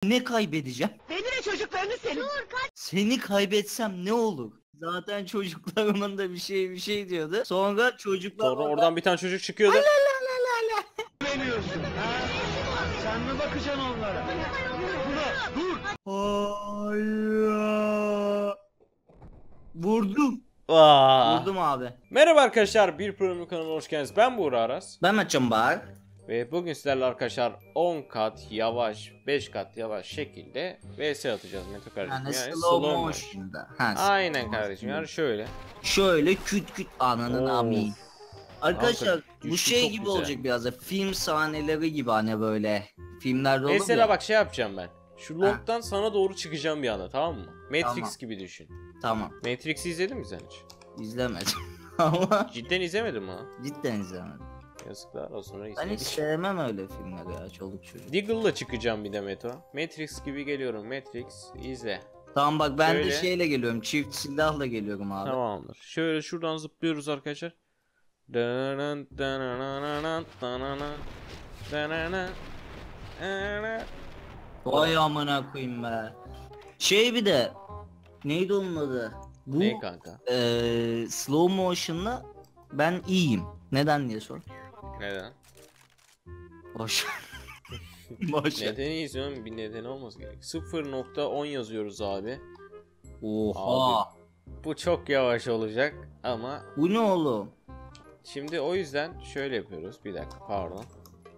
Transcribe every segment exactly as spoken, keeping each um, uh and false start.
Ne kaybedeceğim? Beni ve çocuklarını senin. Seni kaybetsem ne olur? Zaten çocuklarımın da bir şey bir şey diyordu. Sonra çocuklar Sonra oradan bir tane çocuk çıkıyordu. Veriyorsun ha? Sen mi bakacaksın onlara? Dur. Hayır. Vurdum. Aa. Vurdum abi. Merhaba arkadaşlar, bir programın kanalına hoş geldiniz. Ben Buğra Aras. Ben açım bak. Ve bugün sizlerle arkadaşlar on kat yavaş, beş kat yavaş şekilde V S atacağız Meto kardeşim. Yani, Yani, slow, slow motion'da. Ha, Aynen slow kardeşim, motion. yani şöyle. Şöyle küt küt ananın Of. amin. Arkadaşlar Kanka, bu düştü, şey çok gibi güzel. olacak biraz da film sahneleri gibi hani böyle filmlerde olur Mesela ya. bak şey yapacağım ben. Şu long'dan sana doğru çıkacağım bir anda, tamam mı? Matrix Tamam. gibi düşün. Tamam, Matrix'i izledin mi sen hiç? izlemedim ama Cidden izlemedin mi ha? cidden izlemedim. Yazıklar olsun reis. Ben hiç sevmem öyle filmleri ya, çoluk çocuk. Deagle'la çıkacağım bir de Meto. Matrix gibi geliyorum. Matrix izle. Tamam bak ben Şöyle. de şeyle geliyorum, çift silahla geliyorum abi. Tamamdır. Şöyle şuradan zıplıyoruz arkadaşlar. Dananan, danananan, danana, danana, ana. Vay amına koyayım be. Şey bir de neydi onun adı? Bu Ne kanka? eee, slow motion'la ben iyiyim. Neden diye sor. Neden? Boş. Boş. Nedeni izliyorum, bir nedeni olması gerek. sıfır nokta on yazıyoruz abi. Oha. Bu çok yavaş olacak ama Bu ne oğlum? şimdi o yüzden şöyle yapıyoruz. Bir dakika, pardon.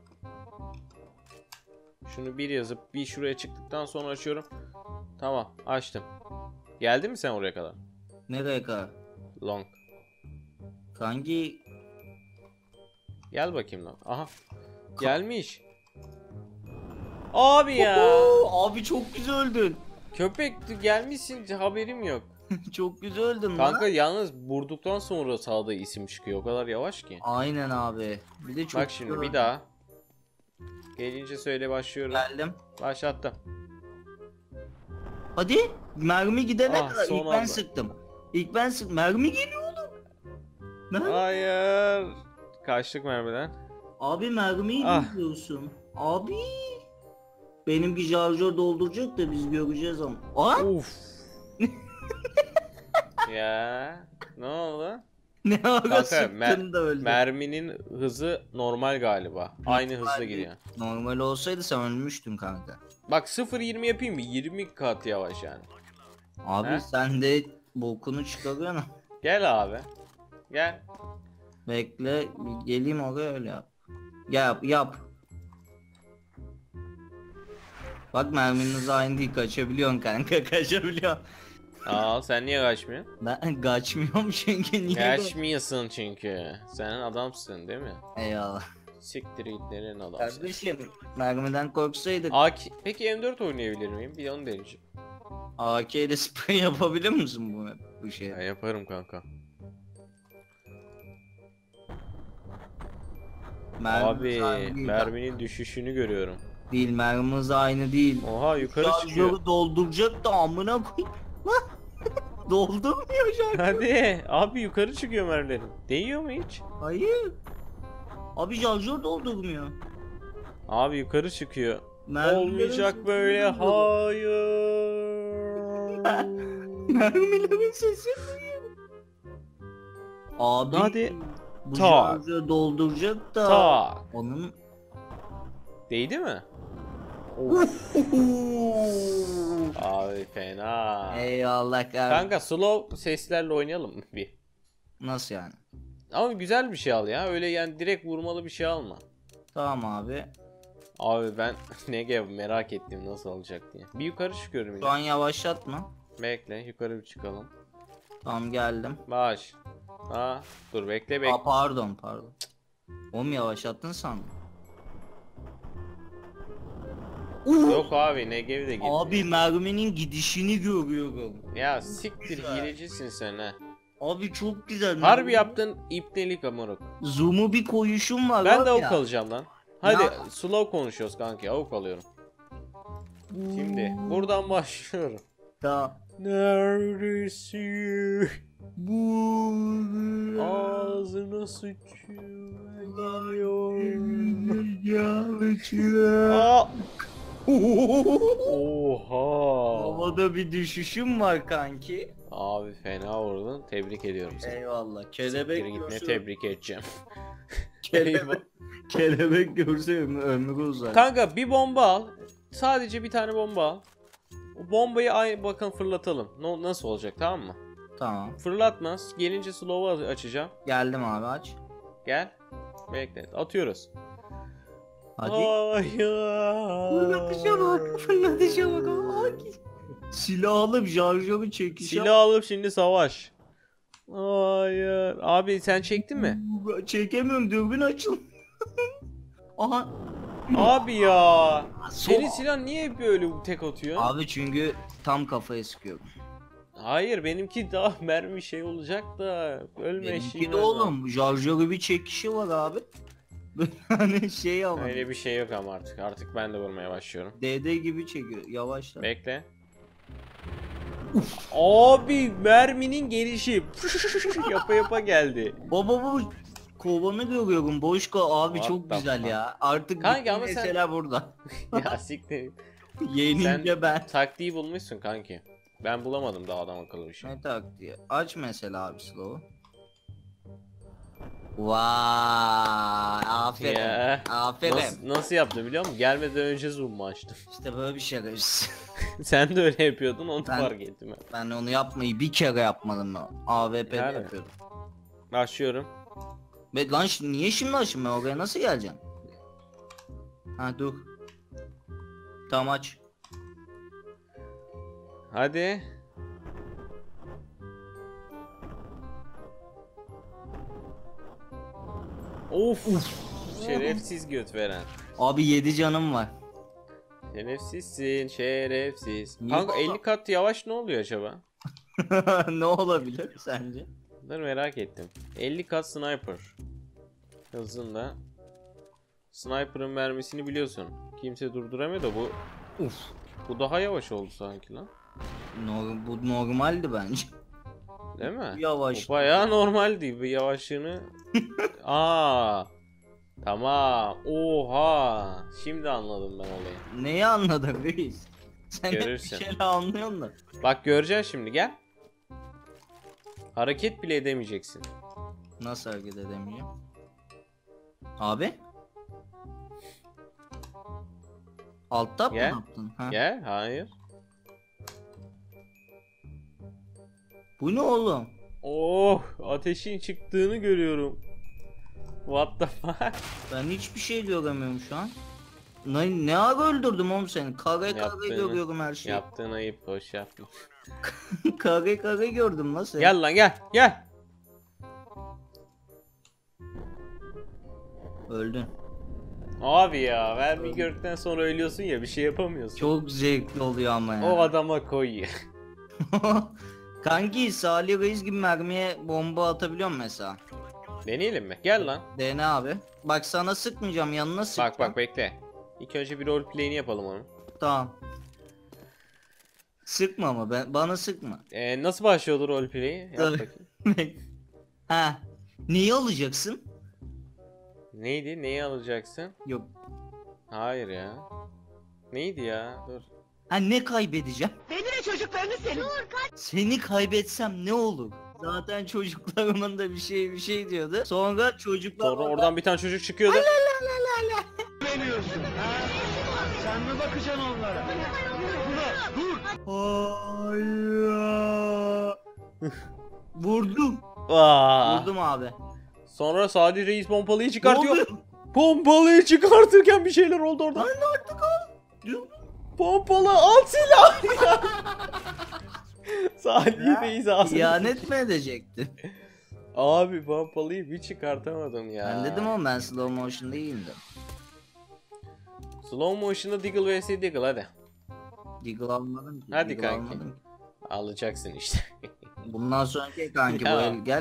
Şunu bir yazıp bir şuraya çıktıktan sonra açıyorum. Tamam, açtım. Geldi mi sen oraya kadar? Nereye kadar? Long. Kanki Gel bakayım lan. Aha. Gelmiş. Abi ya. Oo, abi çok güzel öldün. Köpek gelmişsin, haberim yok. Çok güzel öldün Kanka lan. yalnız vurduktan sonra sağda isim çıkıyor. O kadar yavaş ki. Aynen abi. Bir de çok Bak şimdi güzel bir öldün. daha. Gelince söyle, başlıyorum. Geldim. Başlattım. Hadi mermi gidene Ah, kadar son ilk ben anda. sıktım. İlk ben sıktım. Mermi geliyor oğlum. Mermi. Hayır. Kaçtık mermiden. Abi mermiyi Ah. biliyorsun. Abi. Benimki şarjör dolduracak da biz göreceğiz ama. Aa! Uf. Ya. Ne oldu? Ne ara Kanka sıktın mer- da öldün. merminin hızı normal galiba. Aynı hızda değil. gidiyor. Normal olsaydı sen ölmüştün kanka. Bak sıfır yirmi yapayım mı? yirmi kat yavaş yani. Abi He? sen de bokunu çıkarıyorsun. Gel abi. Gel. Bekle bir geleyim oraya öyle yap. Yap yap. Bak merminiz aynı değil, kaçabiliyorsun kanka, kaçabiliyorsun. Aa, sen niye kaçmıyorsun? Ben kaçmıyorum çünkü niye kaç- Kaçmıyorsun çünkü. Sen adamsın değil mi? Eyvallah. Siktir itlerin adamsın. Kardeşim mermiden korksaydık A K... Peki M dört oynayabilir miyim? Bir de onu deneyeceğim. A K ile sprey yapabilir misin bu bu şey? Ya yaparım kanka. Mermimiz Abi aynı değil, merminin düşüşünü görüyorum. değil mermimiz aynı değil. Oha, yukarı çıkıyor. Şarjörü dolduracak da amına koyayım. Doldurmuyor şarjör. Hadi abi, yukarı çıkıyor mermilerin. Değiyor mu hiç? Hayır. Abi şarjör doldurmuyor. Abi yukarı çıkıyor. Mermilerin Olmayacak sesi böyle, duyuyorum. hayır. Mermilerin sesi duyuyor. Abi. Hadi. Bu Tak. şarjör dolduracak da. Tak. Onun. Değdi mi? Abi fena. Eyvallah kanka. Kanka slow seslerle oynayalım mı bir? Nasıl yani? Ama güzel bir şey al ya. Öyle yani direkt vurmalı bir şey alma. Tamam abi. Abi ben ne gibi merak ettim nasıl olacak diye. Bir yukarı çıkıyorum yine. Şu an yavaşlatma. Bekle, yukarı bir çıkalım. Tamam geldim. Baş. Ha, dur bekle bekle. Aa, pardon pardon. Oğlum yavaşlattın sandım. Yok abi, ne gibi de gitti. Abi merminin gidişini görüyorum. Ya siktir, hilecisin sen ha. Abi çok güzel. Harbi yaptın ipnelik amorok. Zoom'u bir koyuşum var. Ben bak de avuk ya. alacağım lan. Hadi Ya. slow konuşuyoruz kanki, avuk alıyorum. Şimdi buradan başlıyorum. Ta. Neredesin? Bu. Ağzına sıçıyor. Ya. Aa! Oha. Havada bir düşüşüm var kanki. Abi fena vurdun. Tebrik ediyorum seni. Eyvallah. Siktir Kelebek git, ne görse, tebrik edeceğim. kelebek, kelebek görse ömrü, ömrü uzar. Kanka bir bomba al. Sadece bir tane bomba al. O bombayı ay bakın fırlatalım. No, nasıl olacak, tamam mı? Tamam. Fırlatmaz. Gelince slow'u açacağım. Geldim abi, aç. Gel. Bekle. Atıyoruz. Hadi. Hayır. Fırlatışa bak. Fırlatışa bak. Ay. Silah alıp şarjörü çekişe. Silah alıp şimdi savaş. Hayır. Abi sen çektin mi? Çekemiyorum, dürbün açıl. Aha. Abi ya. So- Senin silah niye hep böyle tek atıyor? Abi çünkü tam kafaya sıkıyorum. Hayır, benimki daha mermi şey olacak da ölme Benimki eşiğine. de oğlum şarjörü bir çekişi var abi. Hani şey ama. Öyle bir şey yok ama artık. Artık ben de vurmaya başlıyorum. D D gibi çekiyor. Yavaşla. Bekle. Abi merminin gelişi yapa yapa geldi. Baba bu kovanı görüyorum. Boşka abi, What çok the güzel fuck? ya. Artık Kanka bütün ama sen- mesele burada. Ya siktir. Yenince Sen- ben. Taktiği bulmuşsun kanki. Ben bulamadım daha adam akıllı bir şey. Ne taktiği? Aç mesela abi slow'u. Vay, aferin. Ya. Aferin. Nasıl, nasıl yaptım biliyor musun? Gelmeden önce zoom açtım. İşte böyle bir şey. Sen de öyle yapıyordun, onu Ben- fark ettim ben. Ben onu yapmayı bir kere yapmadım ben. A W P'de Yani. yapıyordum. Başlıyorum. Ve lan şi- niye şimdi açayım, ben oraya nasıl geleceğim? Ha dur. Tamam, aç. Hadi. Of. Şerefsiz göt veren. Abi yedi canım var. Şerefsizsin, şerefsiz. Niye Kanka baba? elli kat yavaş ne oluyor acaba? Ne olabilir sence? Dur merak ettim. elli kat sniper. Hızında. Sniper'ın mermisini biliyorsun. Kimse durduramıyor da bu Uf. bu daha yavaş oldu sanki lan. Nor- bu normaldi bence. Değil mi? Yavaş. Bu bayağı normaldi. Bir yavaşlığını. Aa. Tamam. Oha. Şimdi anladım ben olayı. Neyi anladın reis? Sen hep bir Görürsün. şeyler anlıyorsun da. Bak göreceksin şimdi, gel. Hareket bile edemeyeceksin. Nasıl hareket edemeyeceğim? Abi? Alt tab mı Gel. yaptın? Ha? Gel. Hayır. Bu ne oğlum? Oh, ateşin çıktığını görüyorum. What the fuck? Ben hiçbir şey göremiyorum şu an. Ne, ne ara öldürdüm oğlum seni? Kare kare Yaptığını- görüyorum her şeyi. Yaptığın ayıp, hoş yapma. Kare kare gördüm lan seni. Gel lan gel, gel. Öldün. Abi ya, mermi gördükten sonra ölüyorsun ya, bir şey yapamıyorsun. Çok zevkli oluyor ama ya. O adama koy ya. Kanki Salih Reis gibi mermiye bomba atabiliyor musun mesela? Deneyelim mi? Gel lan. Dene abi. Bak sana sıkmayacağım, yanına sık. Bak bak bekle. İlk önce bir roleplay'ini yapalım onu. Tamam. Sıkma ama ben, bana sıkma. Ee, nasıl başlıyordu roleplay'i? Yap Dur. bakayım. Ha. Neyi alacaksın? Neydi? Neyi alacaksın? Yok. Hayır ya. Neydi ya? Dur. Ha, ne kaybedeceğim? Beni ve çocuklarını senin. Seni kaybetsem ne olur? Zaten çocuklarımın da bir şey bir şey diyordu. Sonra çocuklar Sonra oradan bir tane çocuk çıkıyordu. Güveniyorsun. Ha? Sen mi bakacaksın onlara? Buna dur. Hayır. Vurdum. Aa. Vurdum abi. Sonra Sadi Reis pompalıyı Ne çıkartıyor. oluyor? Pompalıyı çıkartırken bir şeyler oldu orada. Lan artık al. Dur. Pompalı al silah. Sadi Reis ağzını. İhanet mi edecekti? Abi pompalıyı bir çıkartamadım ya. Ben dedim ama ben slow motion'da iyiyim de. Slow motion'da Diggle vs Diggle hadi. Deagle almadım ki. Hadi Deagle kanki. almadım ki. Alacaksın işte. Bundan sonraki kanki bu Ya. el gel.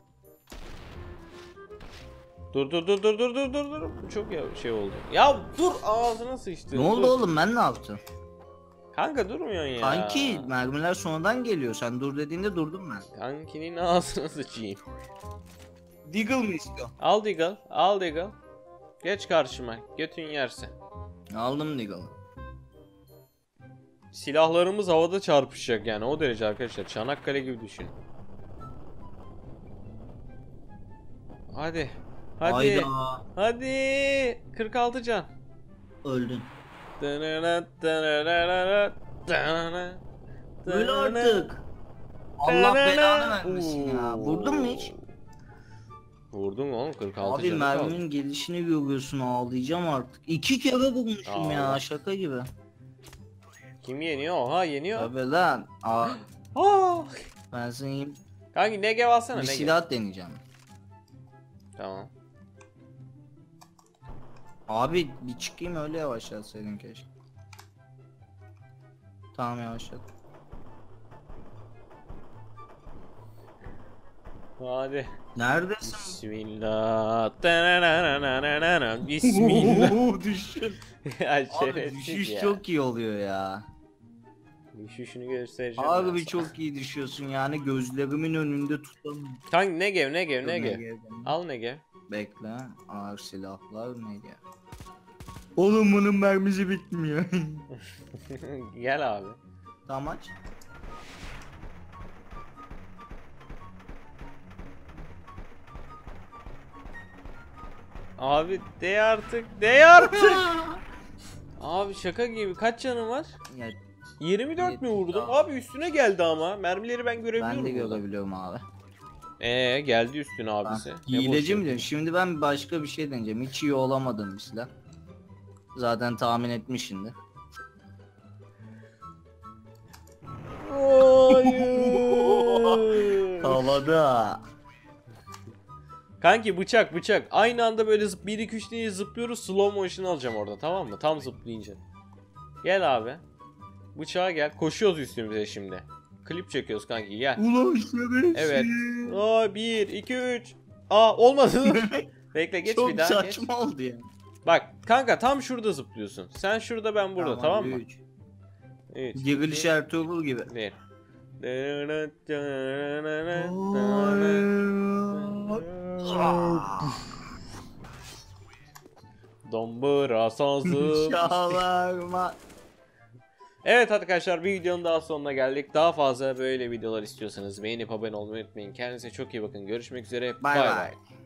dur dur dur dur dur dur dur dur. Çok ya şey oldu. Ya dur, ağzına sıçtı. Ne oldu Dur. oğlum, ben ne yaptım? Kanka durmuyorsun ya. Kanki mermiler sonradan geliyor. Sen dur dediğinde durdum ben. Kankinin ağzına sıçayım. Deagle mı istiyor? Al Diggle, al Diggle. Geç karşıma, götün yerse. Aldım Deagle'ı. silahlarımız havada çarpışacak yani o derece arkadaşlar. Çanakkale gibi düşün. Hadi. Hadi. Hayda. Hadi. kırk altı can. Öldün. Öl artık. Allah belanı vermesin ya. Vurdun mu hiç? Vurdum oğlum, kırk altı Abi canı kaldı. merminin gelişini görüyorsun, ağlayacağım artık. İki kere vurmuşum ya, Allah. şaka gibi. Kim yeniyor? Oha yeniyor. Tabii lan. Aa, Aa. ben sana Kanki Negev alsana bir Negev. silah deneyeceğim. Tamam. Abi bir çıkayım öyle yavaşlatsaydın keşke. Tamam yavaşlat. Hadi. Neredesin? Bismillah. Tanananananana. Bismillah. Oo, düşün. Ya Abi şerefsiz düşüş ya. çok iyi oluyor ya. Düşüşünü göstereceğim. Abi ben bir sana. çok iyi düşüyorsun yani, gözlerimin önünde tutamıyorum. Kanki Negev Negev Negev. Negev. Al Negev. Bekle. Ağır silahlar Negev. Oğlum bunun mermisi bitmiyor. Gel abi. Tamam aç. Abi de artık, de artık. Abi şaka gibi, kaç canım var? Ya, yirmi dört mü vurdum? Tamam. Abi üstüne geldi ama. Mermileri ben görebiliyorum. ben de burada. görebiliyorum abi. Ee geldi üstüne abisi. Ha, Ne boş hileci mi yapıyor. diyorsun? Şimdi ben başka bir şey deneyeceğim. Hiç iyi olamadığım bir silah. Zaten tahmin etmişsindir. Hayır. Havada. Kanki bıçak bıçak. Aynı anda böyle zıp bir iki üç diye zıplıyoruz. Slow motion alacağım orada, tamam mı? Tam zıplayınca. Gel abi. Bıçağa gel. Koşuyoruz üstümüze şimdi. Klip çekiyoruz kanki, gel. Ulan şerefsiz. Evet. Aa bir iki üç. Aa olmadı. Bekle geç Çok bir daha geç. saçma oldu ya. Bak kanka tam şurada zıplıyorsun. Sen şurada, ben burada, tamam, mı? üç. üç. Giriliş Ertuğrul gibi. bir. Dombura sazım. Şalarma. Evet arkadaşlar, bir videonun daha sonuna geldik. Daha fazla böyle videolar istiyorsanız beğenip abone olmayı unutmayın. Kendinize çok iyi bakın. Görüşmek üzere. Bay Bay bay. bay.